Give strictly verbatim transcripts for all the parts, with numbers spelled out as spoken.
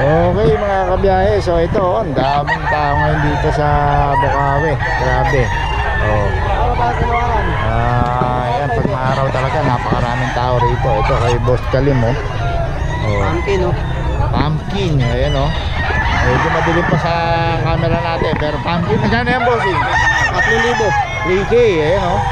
Okay mga kabiyahe, so ito oh, ang daming tao ngayon dito sa Bukawi. Grabe. Oh. Ah, yan, pag maaraw talaga napakaraming tao rito. Ito kay Boss Kalim oh. Oh. Pumpkin oh. Pumpkin, ayan oh. Medyo madilim pa sa camera natin, pero pumpkin, magkano yan bossing? tatlong libo. three K, ayan oh.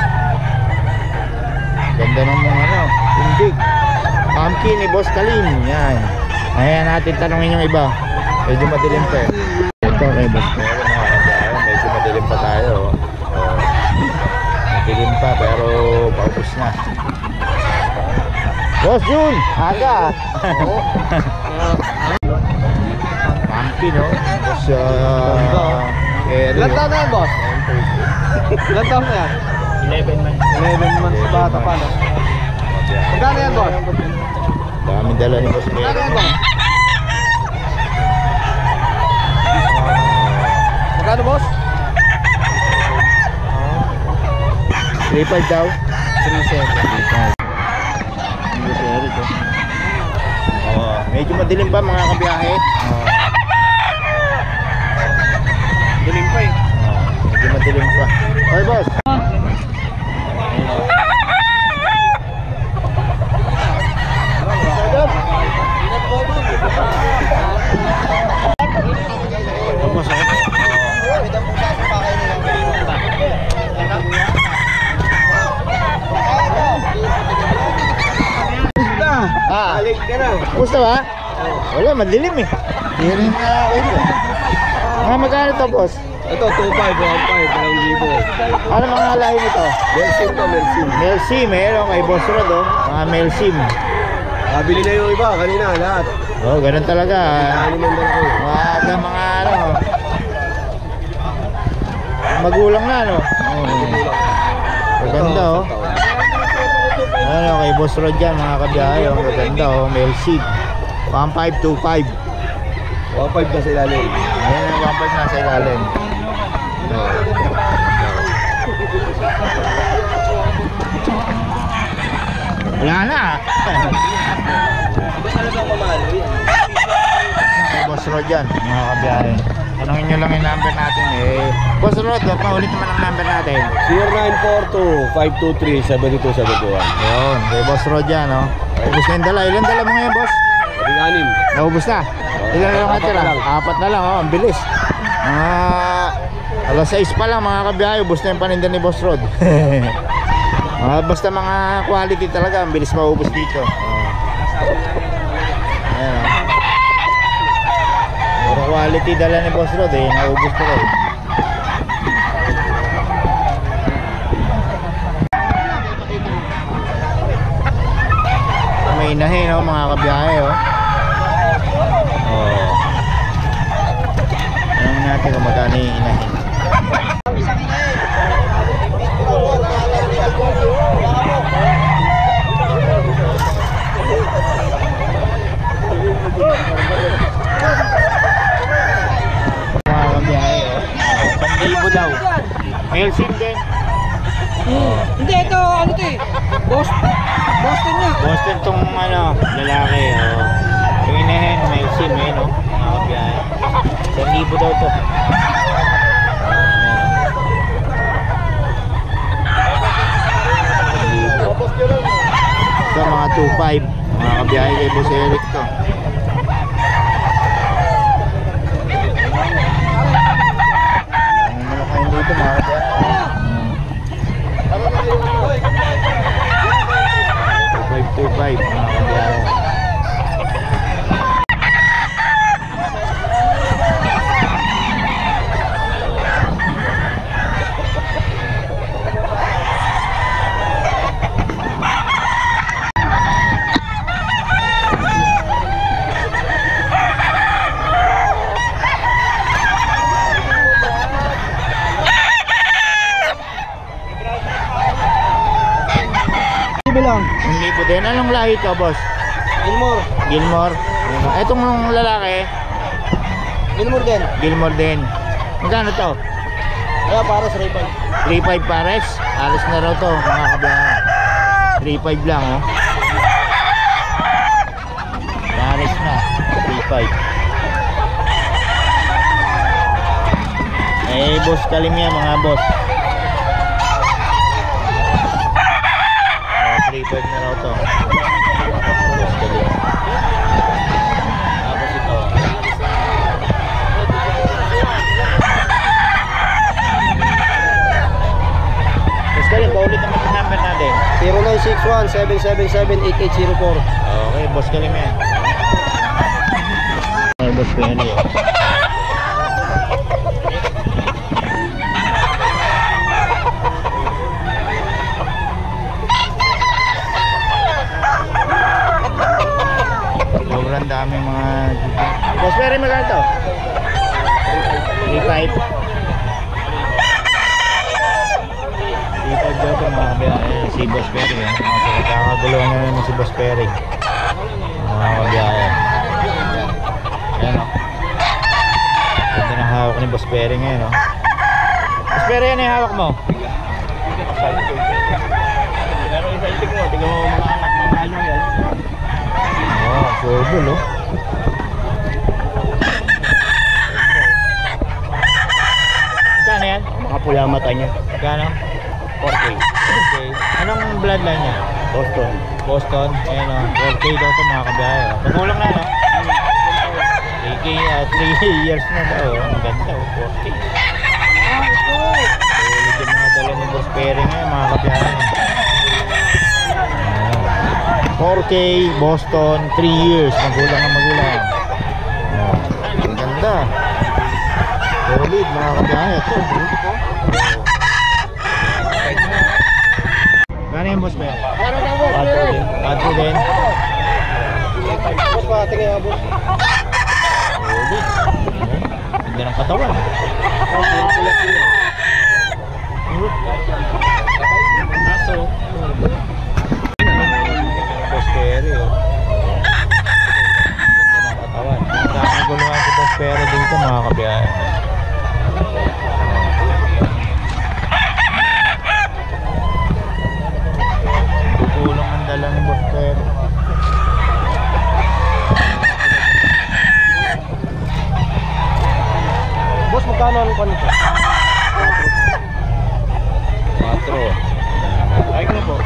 Ganda ng mga ano, tindig. Pumpkin ni Boss Kalim, yan. Ayan natin tanongin yung iba. Medyo madilim pa eh. Ito kay Boss Kalim, mga kabayan, medyo madilim pa tayo oh. Oh. Madilim pa pero paubos na. Boss Jun, aga. Oh. Pumpkin no? Boss uh, Ilan taon na yan, boss? Ilan taon na yan? eleven months. eleven months bata pa no? Magkano yan, boss? Dami dala ni Boss Kalim. Magkano yan, boss? Magkano, boss? three five daw. three seven. Oh, medyo madilim pa mga kabiyahe. Oh. Dilim pa eh. Oh, medyo madilim pa. Hoy boss. Ah, Balik ka na. gusto ba? Wala, madilim eh. Hiring na ito. Mga magkano to boss? Ito, two five, one five, dalawang libo. Ano mga lahi nito? Melsim to, Melsim. Melsim, meron kay Boss Rod oh. Mga Melsim. Kabili na yung iba, kanina, lahat. Oh, ganun talaga. Animan na ako. Mga mga ano. Magulang na no. Oh. Maganda oh. Ano kay Boss Rod yan mga kabiyahe oh. Maganda oh, Melsim. one five two five. one five na sa ilalim. Ayan ang one five na sa ilalim. Wala na. Iba talagang mamalo yan. Kay Boss Rod yan mga kabiyahe. Tanungin nyo lang yung number natin eh. Boss Rod, paulit naman ang number natin. zero nine four two, five two three, seven two seven two one. Ayun, kay Boss Rod yan oh. Ubus na yung dala. Ilan dala mo ngayon boss? Sabi anim. Naubos na. Ilan na lang Apat natira? na lang. Apat na lang oh, ang bilis. Mga alas sais pa lang mga kabiyahe. Ubus na yung paninda ni Boss Rod. uh, Basta mga quality talaga, ang bilis maubos dito. uh. Ayan oh. Puro quality dala ni Boss Rod eh. Naubos ko eh. May inahin oh, mga kabiyahe oh. Oh. Tanong natin kung magkano yung inahin. Mga kabiyahe oh. one libo daw. Melsim din. Oh. Hindi, ito, ano ito eh. Boston. Boston nga. Boston tong ano, lalaki oh. Yung inahin, Melsim eh no. Mga kabiyahe. one libo daw to. Ito mga two five. Mga kabiyahe kay Boss Eric to. Ano na kayo dito mga kabiyahe. two five two five mga kabiyahe. Bilang. Ang libo din. Anong lahi to boss? Gilmore. Gilmore. Etong lalaki Gilmore din. Gilmore din. Magkano to? Kaya para sa Ray-Ban. three five pares. Alis na raw to mga kabiyahe. three five lang oh. Pares na. three five. Eh, boss Kalim yan mga boss. Oh, three five na raw to. Boss Kalim. Tapos ito. Boss Kalim, paulit naman yung number natin. zero nine six one, seven seven seven, eight eight zero four. Okay, boss Kalim yan. Okay, boss Penny. Sobrang dami mga boss Penny, magkano to? three five. three five daw ito mga kabiyahe. Si Boss Perry eh. Kakaguluhan na naman si Boss Perry. Mga kabiyahe. Ayan o. Ganda na hawak ni Boss Perry ngayon o. Boss Perry, yan yung hawak mo? Pero isa-isig mo, tignan mo mga anak ng ano yan. Oo, surbol o. Kano yan? Mga pula mata niya. Kano? four K. Okay. Anong bloodline niya? Boston. Boston. Ayan o. four K daw ito mga kabiyahe o. Magulang na no? three K, uh, three years na daw o. Ang ganda o. four K. Ulit yung mga dala ni Boss Perry ngayon mga kabiyahe. four K, Boston, three years. Magulang na magulang. Ayan. Ang ganda. Solid mga kabiyahe. Ito. Gano yung Boss Perry? Patro din. Patro din. Boss, pati kaya boss. Solid. Ganda ng katawan. Aso. Boss Perry oh. Ganda ng katawan. Nakakaguluhan si Boss Perry dito mga kabiyahe. Kukulong ang dala ni Boss Perry. Boss, magkano ang kwan ito? Patro. Ay ko na po.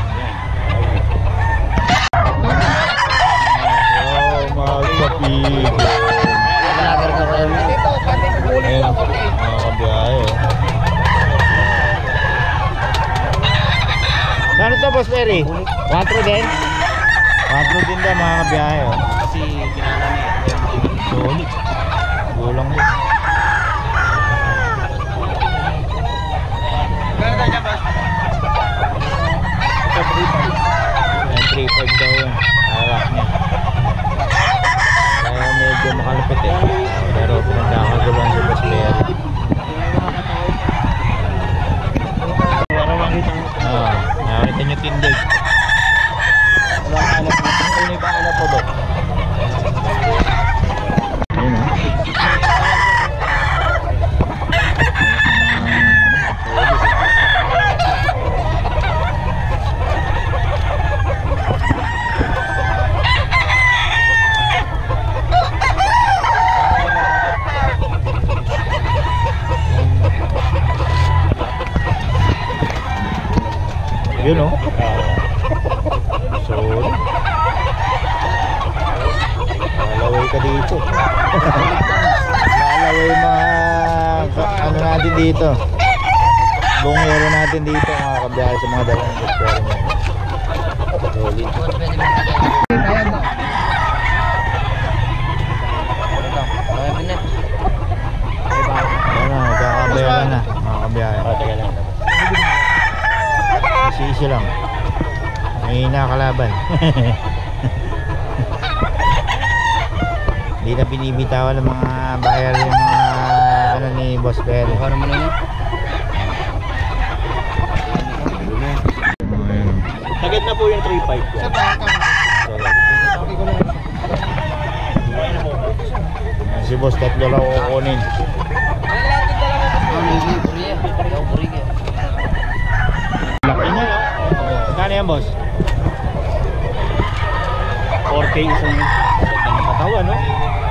Oh, magpapigil. Ayan, mga kabiyahe oh. Gano to Boss Perry? Patro din? Patro din daw mga kabiyahe oh. Kasi kinala niya. Solid. Gulang din. Gano'n tayo niya, boss? Ayan, three five daw yun. Hawak niya. Kaya medyo makalapit eh. Pero pinagkakaguluhan si Boss Perry. Oo, nakakita niyo tindig. Wala ka alam. Ano ba alam po ba? Ayun o. Yun o. Sorry. Lalaway ka dito. Lalaway mga ka- ano natin dito. Bungero natin dito mga kabiyahe sa mga dalang gusto niya. Solid. Ano, kakabayala na mga kabiyahe. Easy lang. May nakalaban. Hindi na binibitawan ng mga buyer yung mga ano ni Boss Perry. Para mo na yun. Agad na po yung three five ko. Si Boss tatlo lang kukunin. Laki niya no? Kano yan Boss? four K isang Ganda ng katawan no?